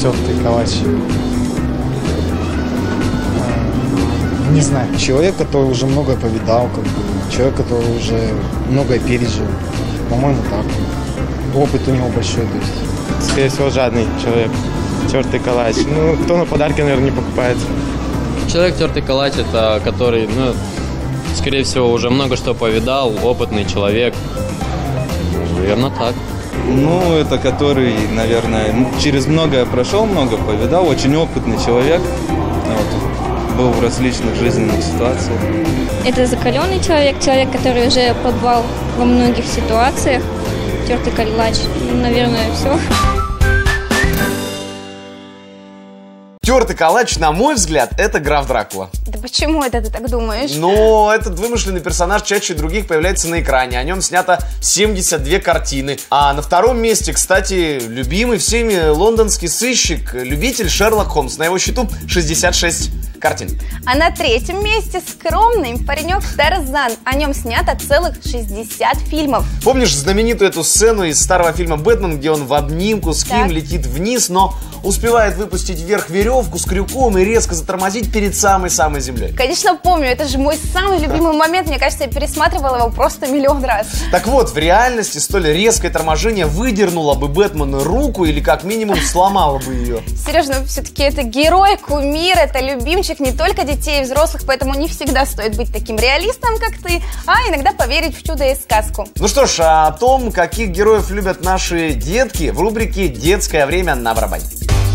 Тертый калач. Не знаю, человек, который уже многое повидал, как бы, человек, который уже многое пережил. По-моему, так. Опыт у него большой, то есть. Скорее всего, жадный человек. Тертый калач. Ну, кто на подарки, наверное, не покупает. Человек тертый калач, это который, ну, скорее всего, уже много что повидал, опытный человек. Наверное, так. Ну, это который, наверное, через многое прошел, много повидал, очень опытный человек. Вот, был в различных жизненных ситуациях. Это закаленный человек, человек, который уже побывал во многих ситуациях. Тертый калач, наверное, все. Тертый калач, на мой взгляд, это граф Дракула. Да почему это ты так думаешь? Но этот вымышленный персонаж чаще других появляется на экране. О нем снято 72 картины. А на втором месте, кстати, любимый всеми лондонский сыщик, любитель Шерлок Холмс. На его счету 66 картин. А на третьем месте скромный паренек Тарзан. О нем снято целых 60 фильмов. Помнишь знаменитую эту сцену из старого фильма «Бэтмен», где он в обнимку с Ким летит вниз, но успевает выпустить вверх веревку с крюком и резко затормозить перед самой-самой землей? Конечно, помню. Это же мой самый любимый момент. Мне кажется, я пересматривала его просто миллион раз. Так вот, в реальности столь резкое торможение выдернуло бы Бэтмену руку или как минимум сломало бы ее. Сереж, ну все-таки это герой, кумир, это любимчик не только детей и взрослых, поэтому не всегда стоит быть таким реалистом, как ты, а иногда поверить в чудо и сказку. Ну что ж, о том, каких героев любят наши детки, в рубрике «Детское время на барабане».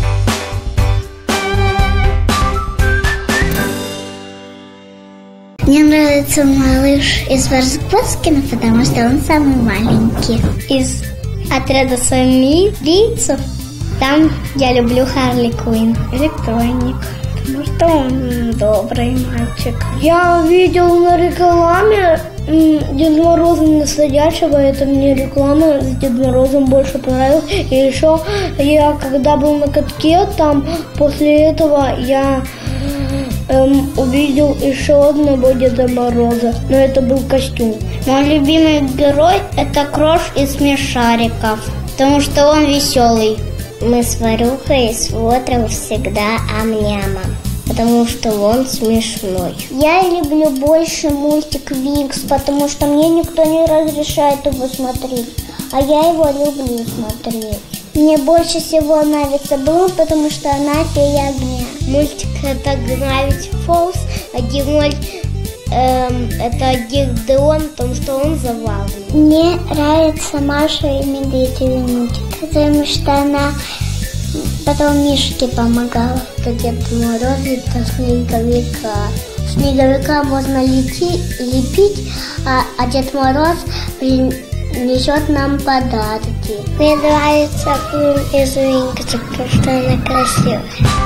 Мне нравится малыш из Барбоскина, потому что он самый маленький. Из отряда самоубийцев там я люблю Харли Квинн. Электроник, потому что он добрый мальчик. Я видел на рекламе Деда Мороза настоящего, это мне реклама с Дедом Морозом больше понравилась. И еще я когда был на катке, там после этого я увидел еще одного Деда Мороза, но это был костюм. Мой любимый герой – это Крош из Смешариков, потому что он веселый. Мы с Варюхой смотрим всегда Ам-Няма, потому что он смешной. Я люблю больше мультик Винкс, потому что мне никто не разрешает его смотреть, а я его люблю смотреть. Мне больше всего нравится Блум, потому что она фея огня. Мультик это Gravity Falls, а Димоль это Гидеон, потому что он забавный. Мне нравится Маша и Медведь мультик, потому что она потом Мишке помогала. Это Дед Мороз, это снеговика. Снеговика можно лепить, а Дед Мороз несет нам подарки. Мне нравится из Винкс, потому что она красивая.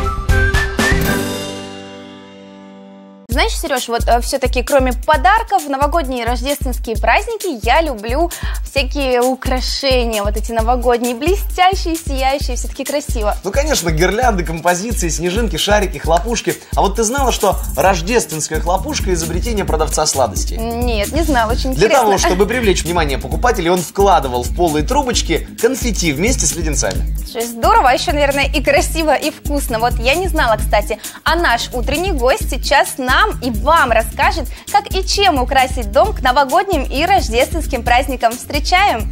Знаешь, Сереж, вот все-таки кроме подарков, в новогодние и рождественские праздники я люблю всякие украшения, вот эти новогодние, блестящие, сияющие, все-таки красиво. Ну, конечно, гирлянды, композиции, снежинки, шарики, хлопушки. А вот ты знала, что рождественская хлопушка – изобретение продавца сладостей? Нет, не знала, очень Для интересно. того, чтобы привлечь внимание покупателей, он вкладывал в полые трубочки конфетти вместе с леденцами. Слушай, здорово, а еще, наверное, и красиво, и вкусно. Вот я не знала, кстати, а наш утренний гость сейчас нам и вам расскажет, как и чем украсить дом к новогодним и рождественским праздникам. Встречаем!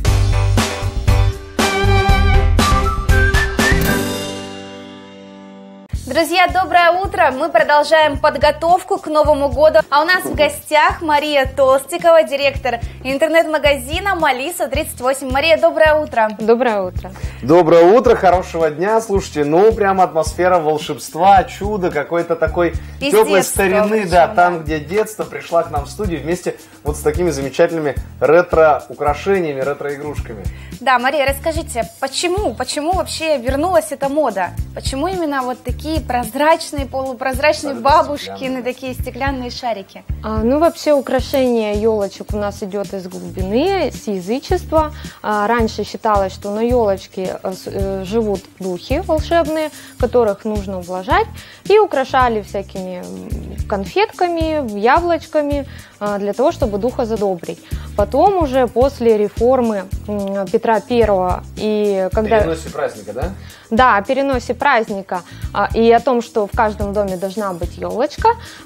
Друзья, доброе утро! Мы продолжаем подготовку к Новому году. А у нас в гостях Мария Толстикова, директор интернет-магазина Малиса 38. Мария, доброе утро! Доброе утро! Доброе утро, хорошего дня. Слушайте, ну прям атмосфера волшебства, чуда, какой-то такой Из теплой детства, старины, очень, да, там, где детство, пришла к нам в студию вместе вот с такими замечательными ретро-украшениями, ретро-игрушками. Да, Мария, расскажите, почему вообще вернулась эта мода? Почему именно вот такие прозрачные, полупрозрачные бабушкины, такие стеклянные шарики? Ну, вообще украшение елочек у нас идет из глубины, с язычества. Раньше считалось, что на елочке живут духи волшебные, которых нужно ублажать, и украшали всякими конфетками, яблочками, для того, чтобы духа задобрить. Потом уже после реформы Петра I и когда... О переносе праздника, да? Да, о переносе праздника и о том, что в каждом доме должна быть елочка,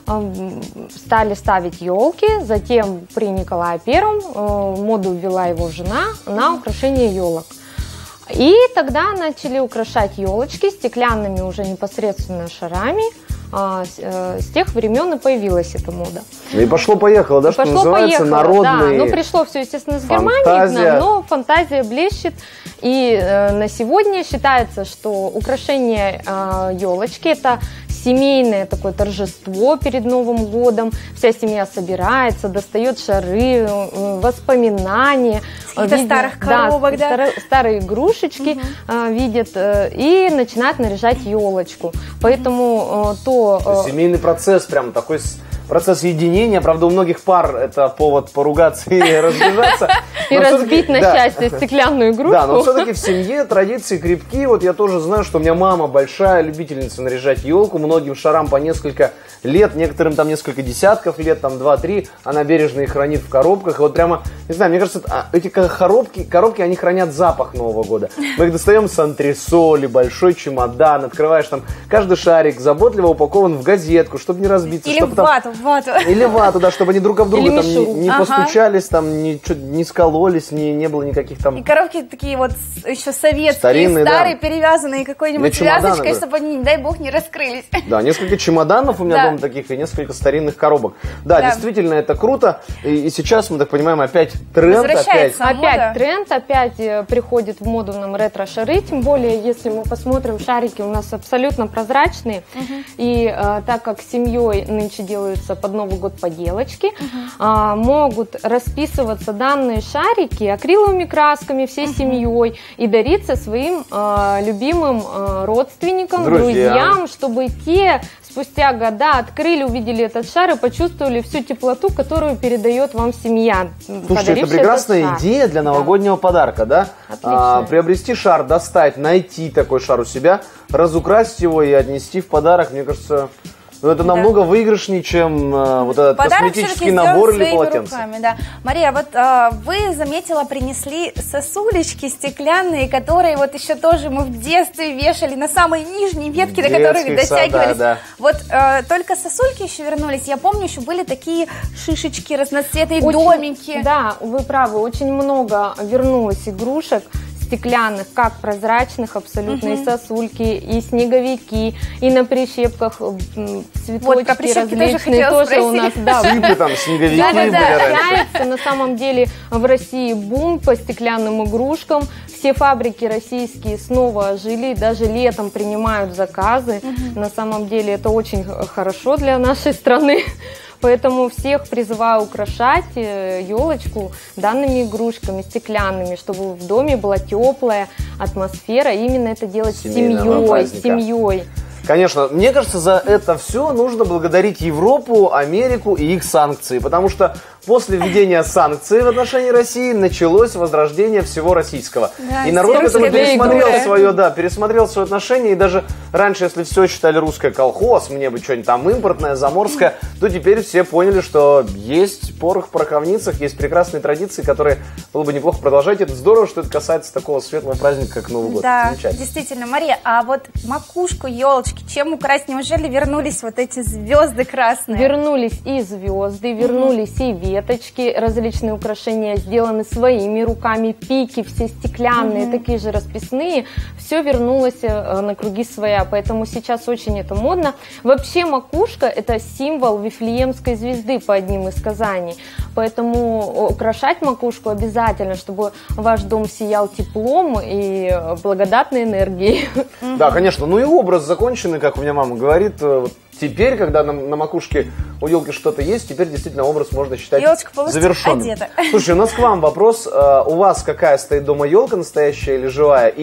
стали ставить елки. Затем при Николае I моду ввела его жена на украшение елок. И тогда начали украшать елочки стеклянными уже непосредственно шарами. С тех времен и появилась эта мода. И пошло-поехало, да, что называется, народный. Да, ну пришло все, естественно, с Германии, но фантазия блещет. И на сегодня считается, что украшение елочки это семейное такое торжество перед Новым годом. Вся семья собирается, достает шары, воспоминания. Какие-то старых коробок, да? Старые игрушечки видят и начинают наряжать елочку. Поэтому семейный процесс, прям такой процесс единения. Правда, у многих пар это повод поругаться и разбежаться. И разбить на части стеклянную игрушку. Да, но все-таки в семье традиции крепкие. Вот я тоже знаю, что у меня мама большая любительница наряжать елку. Многим шарам по несколько лет, некоторым там несколько десятков лет, там 2-3. Она бережно их хранит в коробках. И вот прямо, не знаю, мне кажется, эти коробки, они хранят запах Нового года. Мы их достаем с антресоли, большой чемодан, открываешь там, каждый шарик заботливо упакован в газетку, чтобы не разбиться. Или в вату. Или вату, да, чтобы они друг об друга там не постучались, там не скололись, не было никаких там... И коробки такие вот еще советские, старинные, старые, перевязанные какой-нибудь связочкой, чтобы они, не дай бог, не раскрылись. Да, несколько чемоданов у меня дома таких и несколько старинных коробок. Да, действительно, это круто. И сейчас, мы так понимаем, опять тренд. Возвращается опять тренд, опять приходит в моду нам ретро-шары. Тем более, если мы посмотрим, шарики у нас абсолютно прозрачные. И так как семьей нынче делаются под Новый год поделочки, могут расписываться данные шарики акриловыми красками всей семьей и дариться своим любимым родственникам, друзьям, чтобы те спустя года открыли, увидели этот шар и почувствовали всю теплоту, которую передает вам семья. Слушайте, это прекрасная идея для новогоднего подарка, да? Приобрести шар, достать, найти такой шар у себя, разукрасить его и отнести в подарок, мне кажется... Но это намного выигрышнее, чем вот этот подарок косметический набор или полотенце. Руками, да. Мария, вот вы, заметила, принесли сосулечки стеклянные, которые вот еще тоже мы в детстве вешали на самые нижние ветки, до которых дотягивались. Да. Вот только сосульки еще вернулись. Я помню, еще были такие шишечки, разноцветные домики. Да, вы правы, очень много вернулось игрушек стеклянных, как прозрачных абсолютно, и сосульки, и снеговики, и на прищепках цветочки различные тоже у нас, да. Цветы там, снеговики были раньше. На самом деле в России бум по стеклянным игрушкам. Все фабрики российские снова ожили, даже летом принимают заказы. На самом деле это очень хорошо для нашей страны. Поэтому всех призываю украшать елочку данными игрушками стеклянными, чтобы в доме была теплая атмосфера. И именно это делать с семьей. Конечно, мне кажется, за это все нужно благодарить Европу, Америку и их санкции, потому что после введения санкций в отношении России началось возрождение всего российского. Да, и народ к этому пересмотрел свое отношение, и даже раньше, если все считали русское колхоз, мне бы что-нибудь там импортное, заморское, то теперь все поняли, что есть порох в пороховницах, есть прекрасные традиции, которые было бы неплохо продолжать. Это здорово, что это касается такого светлого праздника, как Новый год. Да, действительно. Мария, а вот макушку елочки чем украсть? Неужели вернулись вот эти звезды красные? Вернулись и звезды, вернулись и веточки, различные украшения сделаны своими руками, пики все стеклянные, такие же расписные. Все вернулось на круги своя, поэтому сейчас очень это модно. Вообще макушка – это символ Вифлеемской звезды по одним из сказаний, поэтому украшать макушку обязательно, чтобы ваш дом сиял теплом и благодатной энергией. Да, конечно, ну и образ законченный, как у меня мама говорит, теперь, когда на макушке у елки что-то есть, теперь действительно образ можно считать завершенным. Одета. Слушай, у нас к вам вопрос. У вас какая стоит дома елка, настоящая или живая? И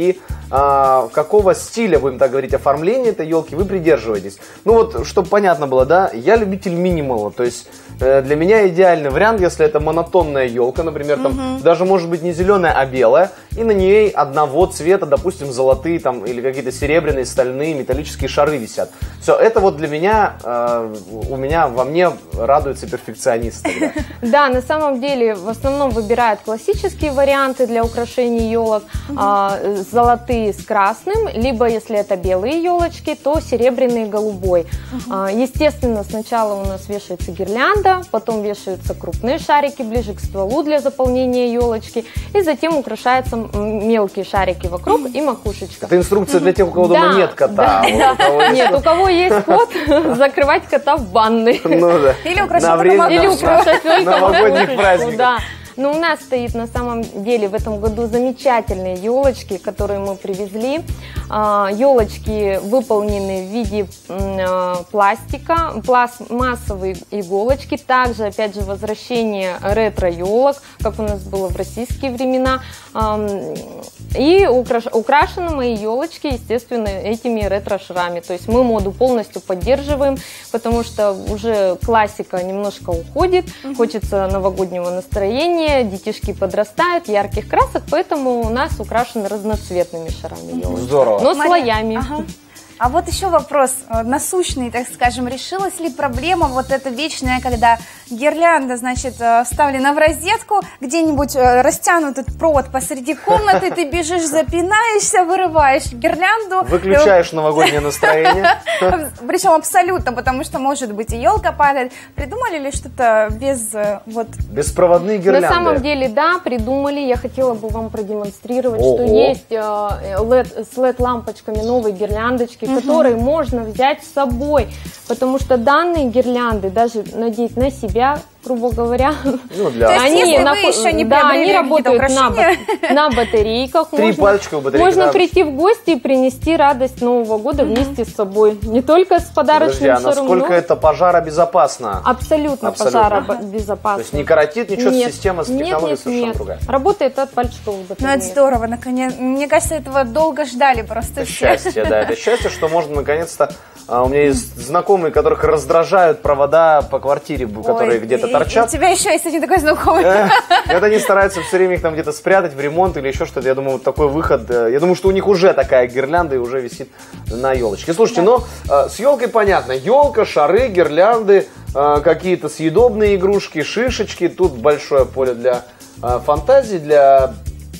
какого стиля, будем так говорить, оформления этой елки вы придерживаетесь. Ну вот, чтобы понятно было, да, я любитель минимала, то есть для меня идеальный вариант, если это монотонная елка, например, там даже может быть не зеленая, а белая, и на ней одного цвета, допустим, золотые там или какие-то серебряные, стальные, металлические шары висят. Все, это вот для меня, во мне радуется перфекционист тогда. Да, на самом деле в основном выбирают классические варианты для украшений елок, золотые с красным, либо если это белые елочки, то серебряный и голубой. Естественно, сначала у нас вешается гирлянда, потом вешаются крупные шарики ближе к стволу для заполнения елочки, и затем украшаются мелкие шарики вокруг и макушечка. Это инструкция для тех, у кого дома нет кота. Нет, у кого есть кот, закрывать кота в ванной. Или украшать новогодних праздников. Но у нас стоит на самом деле в этом году замечательные елочки, которые мы привезли. Елочки выполнены в виде пластика, пластмассовые иголочки. Также, опять же, возвращение ретро-елок, как у нас было в российские времена. И украшены мои елочки, естественно, этими ретро-шарами. То есть мы моду полностью поддерживаем, потому что уже классика немножко уходит, хочется новогоднего настроения, детишки подрастают, ярких красок, поэтому у нас украшены разноцветными шарами елочки. Здорово. Но слоями. А вот еще вопрос насущный, так скажем, решилась ли проблема вот эта вечная, когда гирлянда, значит, вставлена в розетку, где-нибудь растянут этот провод посреди комнаты, ты бежишь, запинаешься, вырываешь гирлянду. Выключаешь новогоднее настроение. Причем абсолютно, потому что, может быть, и елка падает. Придумали ли что-то без вот... Беспроводные гирлянды? На самом деле, да, придумали. Я хотела бы вам продемонстрировать, что есть с LED-лампочками новые гирляндочки, которые можно взять с собой, потому что данные гирлянды даже надеть на себя, грубо говоря, они работают на батарейках. Можно прийти в гости и принести радость Нового года вместе с собой, не только с подарочным шаром. Насколько это пожаробезопасно? Абсолютно пожаробезопасно. То есть не коротит ничего, система с технологией совершенно другая. Работает от пальчиковых батареек. Ну это здорово, наконец. Мне кажется, этого долго ждали просто все. Счастье, да, это счастье, что можно наконец-то. У меня есть знакомые, которых раздражают провода по квартире, которые где-то торчат. У тебя еще есть один такой знакомый. Это они стараются все время их там где-то спрятать в ремонт или еще что-то. Я думаю, вот такой выход. Я думаю, что у них уже такая гирлянда и уже висит на елочке. Слушайте, но с елкой понятно. Елка, шары, гирлянды, какие-то съедобные игрушки, шишечки. Тут большое поле для фантазии, для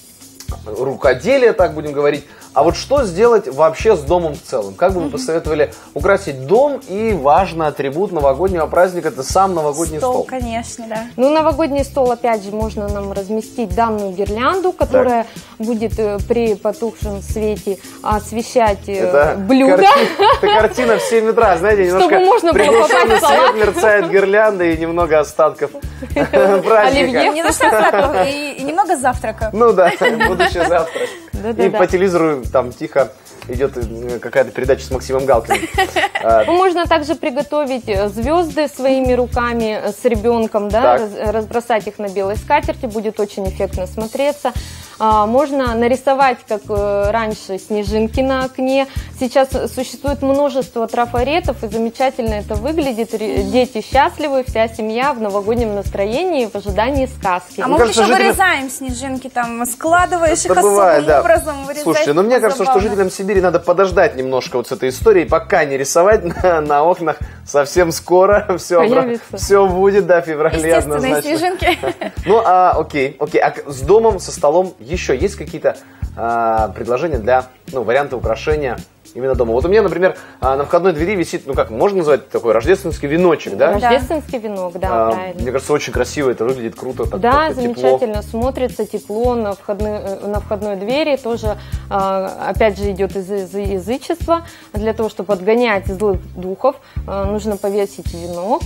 рукоделия, так будем говорить. А вот что сделать вообще с домом в целом? Как бы вы посоветовали украсить дом? И важный атрибут новогоднего праздника – это сам новогодний стол. Конечно, да. Ну, новогодний стол, опять же, можно нам разместить данную гирлянду, которая будет при потухшем свете освещать блюдо. Это картина в 7 утра, знаете, немножко приглушенный свет, мерцает гирлянда и немного остатков праздника. Немножко остатков и немного завтрака. Ну да, будущий завтрак. И по телевизору там тихо идет какая-то передача с Максимом Галкиным. Можно также приготовить звезды своими руками с ребенком, да, разбросать их на белой скатерти, будет очень эффектно смотреться. Можно нарисовать, как раньше, снежинки на окне. Сейчас существует множество трафаретов, и замечательно это выглядит. Дети счастливы, вся семья в новогоднем настроении, в ожидании сказки. А мы еще вырезаем снежинки, там складываешь их особым образом. Слушайте, ну мне кажется, что жителям Сибири надо подождать немножко вот с этой историей, пока не рисовать на окнах. Совсем скоро все будет, да, в феврале однозначно. Снежинки. Ну, окей. А с домом, со столом еще есть какие-то предложения для, варианта украшения именно дома? Вот у меня, например, на входной двери висит, можно назвать такой рождественский веночек, да? Рождественский венок, да, правильно. Мне кажется, очень красиво это выглядит, круто. Да, замечательно смотрится, тепло на входной двери, тоже, опять же, идет из язычества. Для того, чтобы отгонять злых духов, нужно повесить венок,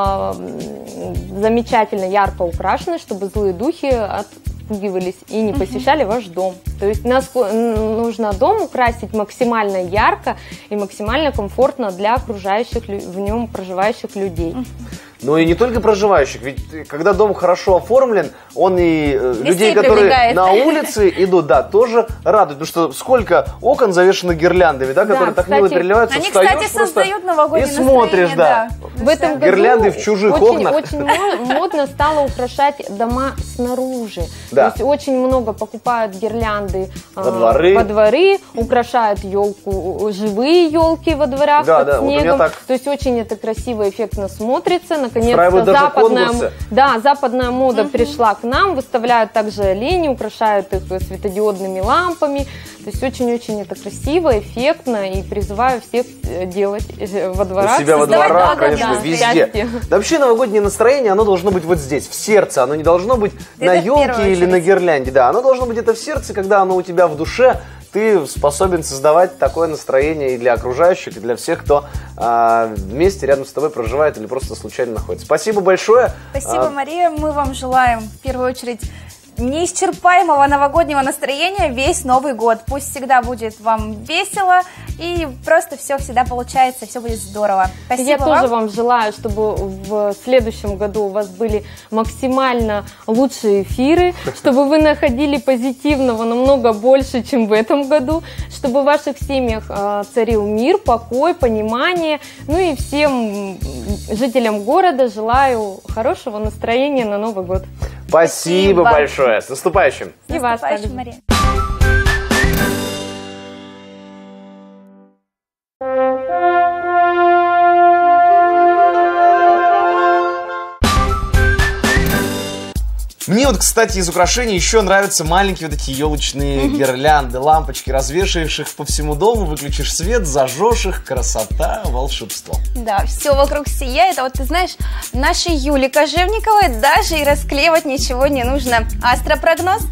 замечательно ярко украшенный, чтобы злые духи отпугивались и не посещали ваш дом. То есть нужно дом украсить максимально ярко и максимально комфортно для окружающих в нем проживающих людей. Но и не только проживающих, ведь когда дом хорошо оформлен, он и людей, которые на улице идут, да, тоже радует. Потому что сколько окон завешено гирляндами, да, которые так мило переливаются. Они, кстати, создают новогоднее настроение. И смотришь, да. В этом году гирлянды в чужих окнах. Очень модно стало украшать дома снаружи. Да. То есть очень много покупают гирлянды во дворы, украшают елку, живые елки во дворах под снегом. Вот то есть очень это красиво, эффектно смотрится. Наконец-то западная мода пришла к нам, выставляют также оленей, украшают их светодиодными лампами. То есть очень-очень это красиво, эффектно, и призываю всех делать во дворах. У себя во дворах, конечно, везде. Да, вообще новогоднее настроение, оно должно быть вот здесь, в сердце. Оно не должно быть на елке или на гирлянде. Да, оно должно быть это в сердце, когда оно у тебя в душе. Ты способен создавать такое настроение и для окружающих, и для всех, кто вместе рядом с тобой проживает или просто случайно находится. Спасибо большое. Спасибо, Мария. Мы вам желаем, в первую очередь, неисчерпаемого новогоднего настроения весь Новый год. Пусть всегда будет вам весело и просто все всегда получается, все будет здорово. Спасибо. Я тоже вам желаю, чтобы в следующем году у вас были максимально лучшие эфиры, чтобы вы находили позитивного намного больше, чем в этом году, чтобы в ваших семьях царил мир, покой, понимание. Ну и всем жителям города желаю хорошего настроения на Новый год. Спасибо большое. С наступающим. И вас, Мария. Мне вот, кстати, из украшений еще нравятся маленькие вот эти елочные гирлянды, лампочки, развешиваешь их по всему дому, выключишь свет, зажжешь их, красота, волшебство. Да, все вокруг сияет, а вот ты знаешь, нашей Юле Кожевниковой даже и расклеивать ничего не нужно. Астропрогноз?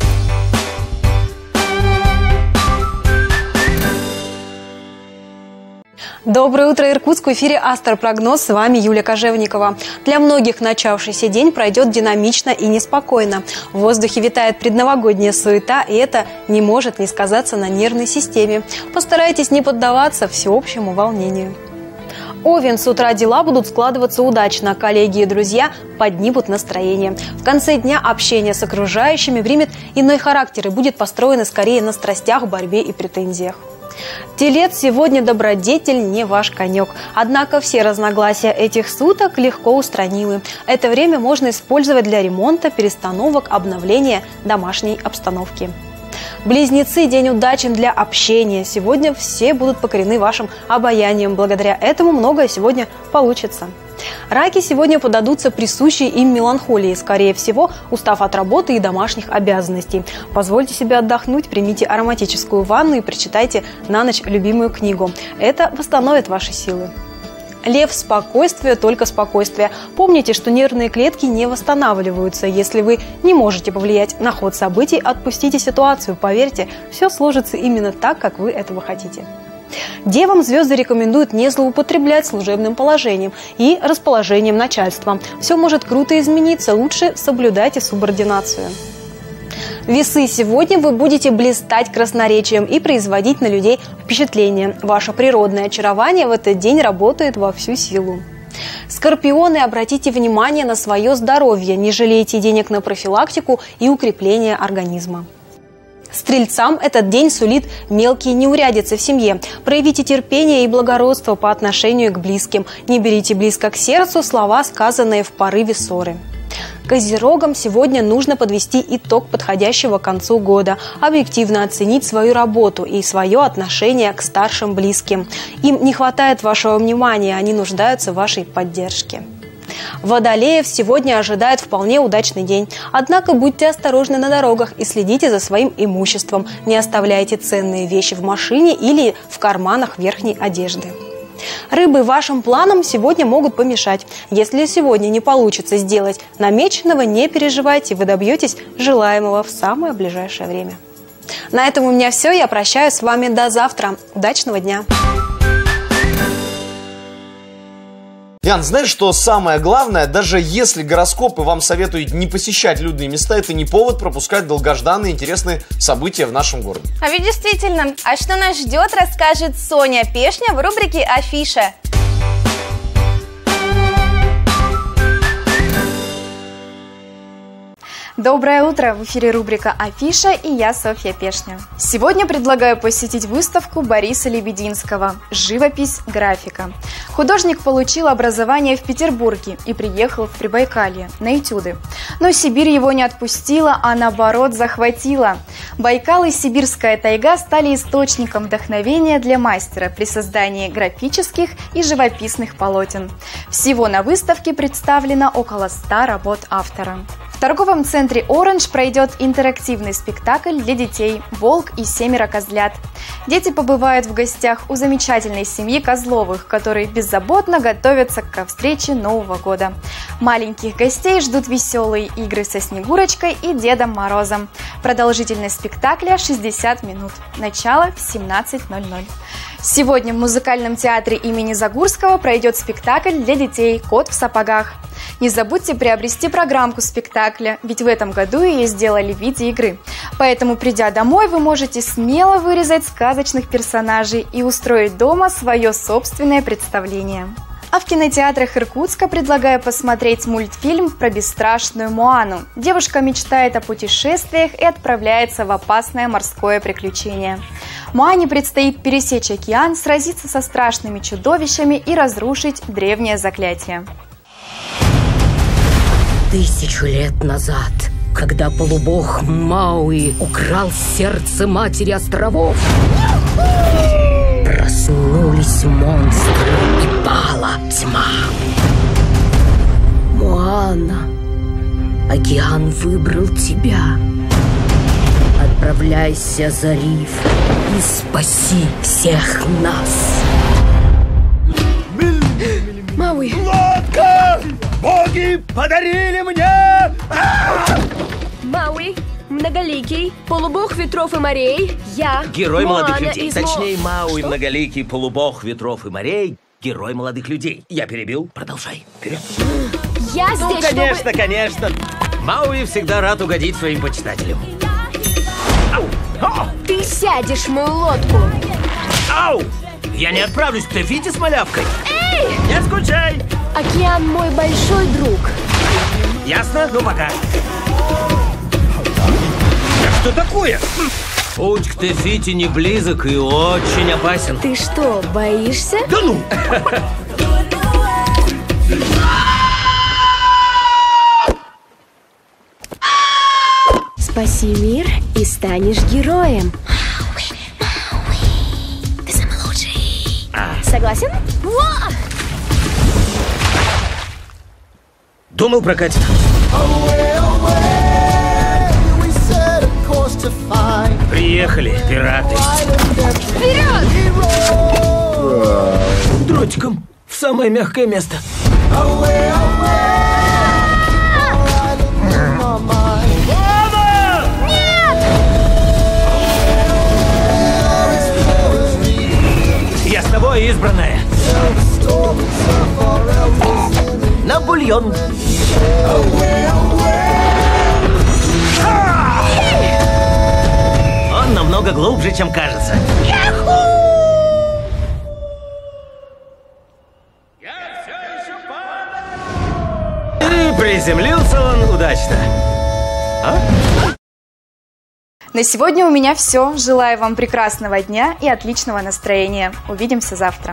Доброе утро, Иркутск! В эфире «Астропрогноз». С вами Юлия Кожевникова. Для многих начавшийся день пройдет динамично и неспокойно. В воздухе витает предновогодняя суета, и это не может не сказаться на нервной системе. Постарайтесь не поддаваться всеобщему волнению. Овен, с утра дела будут складываться удачно. Коллеги и друзья поднимут настроение. В конце дня общение с окружающими примет иной характер и будет построено скорее на страстях, борьбе и претензиях. Телец, сегодня добродетель не ваш конек. Однако все разногласия этих суток легко устранимы. Это время можно использовать для ремонта, перестановок, обновления домашней обстановки. Близнецы, день удачен для общения. Сегодня все будут покорены вашим обаянием. Благодаря этому многое сегодня получится. Раки сегодня поддадутся присущей им меланхолии, скорее всего, устав от работы и домашних обязанностей. Позвольте себе отдохнуть, примите ароматическую ванну и прочитайте на ночь любимую книгу. Это восстановит ваши силы. Лев, спокойствие, только спокойствие. Помните, что нервные клетки не восстанавливаются. Если вы не можете повлиять на ход событий, отпустите ситуацию. Поверьте, все сложится именно так, как вы этого хотите. Девам звезды рекомендуют не злоупотреблять служебным положением и расположением начальства. Все может круто измениться, лучше соблюдайте субординацию. Весы, сегодня вы будете блистать красноречием и производить на людей впечатление. Ваше природное очарование в этот день работает во всю силу. Скорпионы, обратите внимание на свое здоровье, не жалейте денег на профилактику и укрепление организма. Стрельцам этот день сулит мелкие неурядицы в семье. Проявите терпение и благородство по отношению к близким. Не берите близко к сердцу слова, сказанные в порыве ссоры. Козерогам сегодня нужно подвести итог подходящего к концу года, объективно оценить свою работу и свое отношение к старшим близким. Им не хватает вашего внимания, они нуждаются в вашей поддержке. Водолеев сегодня ожидает вполне удачный день. Однако будьте осторожны на дорогах и следите за своим имуществом. Не оставляйте ценные вещи в машине или в карманах верхней одежды. Рыбы, вашим планам сегодня могут помешать. Если сегодня не получится сделать намеченного, не переживайте, вы добьетесь желаемого в самое ближайшее время. На этом у меня все. Я прощаюсь с вами до завтра. Удачного дня! Ян, знаешь, что самое главное? Даже если гороскопы вам советуют не посещать людные места, это не повод пропускать долгожданные интересные события в нашем городе. А ведь действительно, а что нас ждет, расскажет Соня Пешня в рубрике «Афиша». Доброе утро! В эфире рубрика «Афиша» и я, Софья Пешня. Сегодня предлагаю посетить выставку Бориса Лебединского «Живопись, графика». Художник получил образование в Петербурге и приехал в Прибайкалье на этюды. Но Сибирь его не отпустила, а наоборот захватила. Байкал и сибирская тайга стали источником вдохновения для мастера при создании графических и живописных полотен. Всего на выставке представлено около 100 работ автора. В торговом центре «Оранж» пройдет интерактивный спектакль для детей «Волк и 7 козлят». Дети побывают в гостях у замечательной семьи Козловых, которые беззаботно готовятся к встрече Нового года. Маленьких гостей ждут веселые игры со Снегурочкой и Дедом Морозом. Продолжительность спектакля 60 минут. Начало в 17:00. Сегодня в музыкальном театре имени Загурского пройдет спектакль для детей «Кот в сапогах». Не забудьте приобрести программку спектакля, ведь в этом году ее сделали в виде игры. Поэтому, придя домой, вы можете смело вырезать сказочных персонажей и устроить дома свое собственное представление. А в кинотеатрах Иркутска предлагаю посмотреть мультфильм про бесстрашную Моану. Девушка мечтает о путешествиях и отправляется в опасное морское приключение. Моане предстоит пересечь океан, сразиться со страшными чудовищами и разрушить древнее заклятие. 1000 лет назад, когда полубог Мауи украл сердце матери островов, проснулись монстры и пала тьма. Моана, океан выбрал тебя. Отправляйся за риф и спаси всех нас. Мауи! Лодка! Боги подарили мне! Мауи, многоликий, полубог ветров и морей, я, герой Моана молодых людей. из Точнее, Мауи, Что? многоликий, полубог ветров и морей, герой молодых людей. Я перебил. Продолжай. Вперед. Я Ну, здесь, конечно, чтобы... конечно. Мауи всегда рад угодить своим почитателям. Ты сядешь в мою лодку. Ау! Я не отправлюсь к Тефите с малявкой. Эй! Не скучай! Океан мой большой друг. Ясно? Ну, пока. Да что такое? Путь к Тефите не близок и очень опасен. Ты что, боишься? Да ну! Спаси мир и станешь героем. Ты самый лучший. Согласен? Во! Думал, прокатит. Приехали, пираты. Вперед! Дротиком в самое мягкое место. Я с тобой, избранная. На бульон. Он намного глубже, чем кажется. И приземлился он удачно. На сегодня у меня все. Желаю вам прекрасного дня и отличного настроения. Увидимся завтра.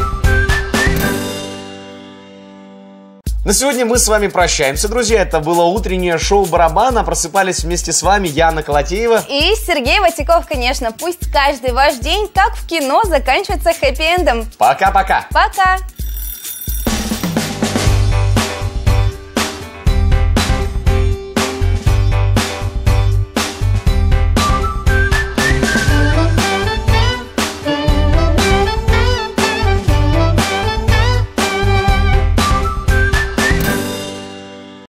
На сегодня мы с вами прощаемся, друзья. Это было утреннее шоу «Барабана». Просыпались вместе с вами Яна Колотеева и Сергей Ватяков, конечно. Пусть каждый ваш день, как в кино, заканчивается хэппи-эндом. Пока-пока. Пока.